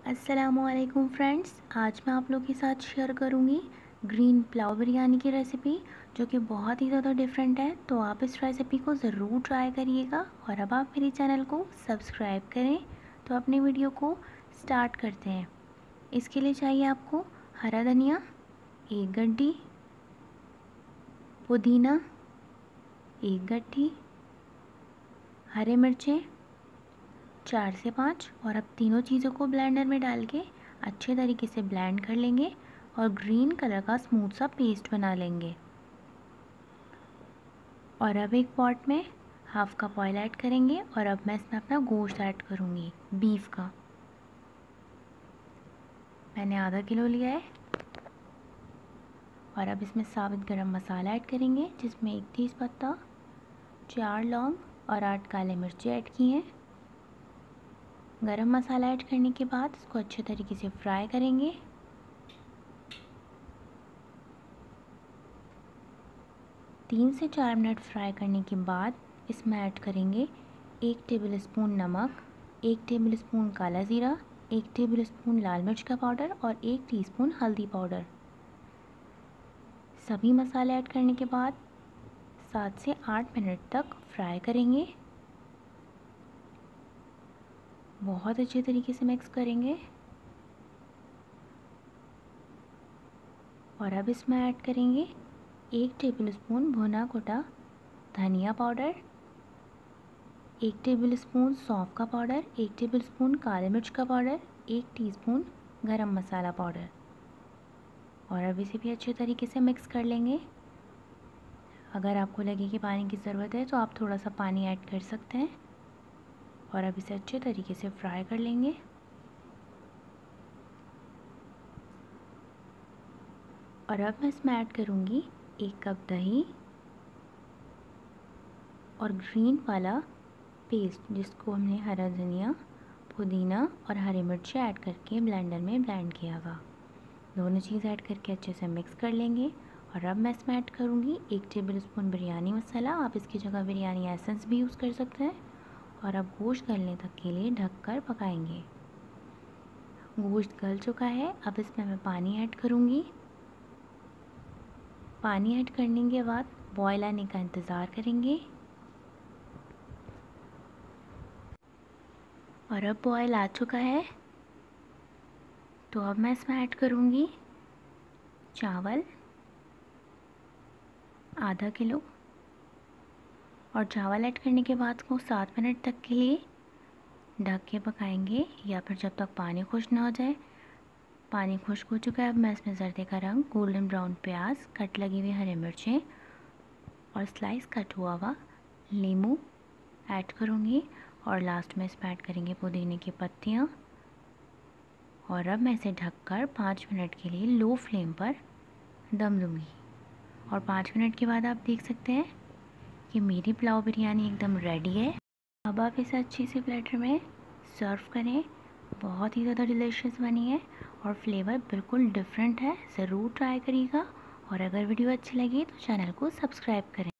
अस्सलामुअलैकुम फ्रेंड्स, आज मैं आप लोग के साथ शेयर करूंगी ग्रीन पुलाव बिरयानी की रेसिपी, जो कि बहुत ही ज़्यादा डिफरेंट है। तो आप इस रेसिपी को ज़रूर ट्राई करिएगा। और अब आप मेरे चैनल को सब्सक्राइब करें। तो अपने वीडियो को स्टार्ट करते हैं। इसके लिए चाहिए आपको हरा धनिया 1 गड्डी, पुदीना 1 गड्डी, हरे मिर्चें 4 से 5। और अब तीनों चीज़ों को ब्लेंडर में डाल के अच्छे तरीके से ब्लेंड कर लेंगे और ग्रीन कलर का स्मूथ सा पेस्ट बना लेंगे। और अब एक पॉट में हाफ कप ऑयल ऐड करेंगे और अब मैं इसमें अपना गोश्त ऐड करूँगी, बीफ का। मैंने आधा किलो लिया है। और अब इसमें साबुत गरम मसाला ऐड करेंगे, जिसमें 1 तेज़पत्ता, 4 लौंग और 8 काले मिर्ची ऐड की हैं। गरम मसाला ऐड करने के बाद इसको अच्छे तरीके से फ्राई करेंगे। तीन से 4 मिनट फ्राई करने के बाद इसमें ऐड करेंगे 1 टेबलस्पून नमक, 1 टेबलस्पून काला ज़ीरा, 1 टेबलस्पून लाल मिर्च का पाउडर और 1 टीस्पून हल्दी पाउडर। सभी मसाले ऐड करने के बाद 7 से 8 मिनट तक फ्राई करेंगे। बहुत अच्छे तरीके से मिक्स करेंगे। और अब इसमें ऐड करेंगे 1 टेबलस्पून भुना कुटा धनिया पाउडर, 1 टेबलस्पून सौंफ का पाउडर, 1 टेबलस्पून काले मिर्च का पाउडर, 1 टीस्पून गरम मसाला पाउडर। और अब इसे भी अच्छे तरीके से मिक्स कर लेंगे। अगर आपको लगे कि पानी की ज़रूरत है तो आप थोड़ा सा पानी ऐड कर सकते हैं। और अब इसे अच्छे तरीके से फ्राई कर लेंगे। और अब मैं इसमें ऐड करूँगी 1 कप दही और ग्रीन वाला पेस्ट, जिसको हमने हरा धनिया, पुदीना और हरी मिर्ची ऐड करके ब्लेंडर में ब्लेंड किया था। दोनों चीज़ ऐड करके अच्छे से मिक्स कर लेंगे। और अब मैं इसमें ऐड करूँगी 1 टेबलस्पून बिरयानी मसाला। आप इसकी जगह बिरयानी एसेंस भी यूज़ कर सकते हैं। और अब गोश्त गलने तक के लिए ढककर पकाएंगे। गोश्त गल चुका है। अब इसमें मैं पानी ऐड करूँगी। पानी ऐड करने के बाद बॉयल आने का इंतज़ार करेंगे। और अब बॉयल आ चुका है, तो अब मैं इसमें ऐड करूँगी चावल आधा किलो। और चावल ऐड करने के बाद को 7 मिनट तक के लिए ढक के पकाएंगे, या फिर जब तक पानी खुश्क ना हो जाए। पानी खुश्क हो चुका है। अब मैं इसमें जर्दे का रंग, गोल्डन ब्राउन प्याज, कट लगी हुई हरी मिर्चें और स्लाइस कट हुआ हुआ नींबू ऐड करूँगी। और लास्ट में इसमें ऐड करेंगे पुदीने की पत्तियाँ। और अब मैं इसे ढककर 5 मिनट के लिए लो फ्लेम पर दम दूँगी। और 5 मिनट के बाद आप देख सकते हैं कि मेरी पुलाव बिरयानी एकदम रेडी है। अब आप इसे अच्छे से प्लेटर में सर्व करें। बहुत ही ज़्यादा डिलीशियस बनी है और फ्लेवर बिल्कुल डिफरेंट है। ज़रूर ट्राई करिएगा। और अगर वीडियो अच्छी लगी तो चैनल को सब्सक्राइब करें।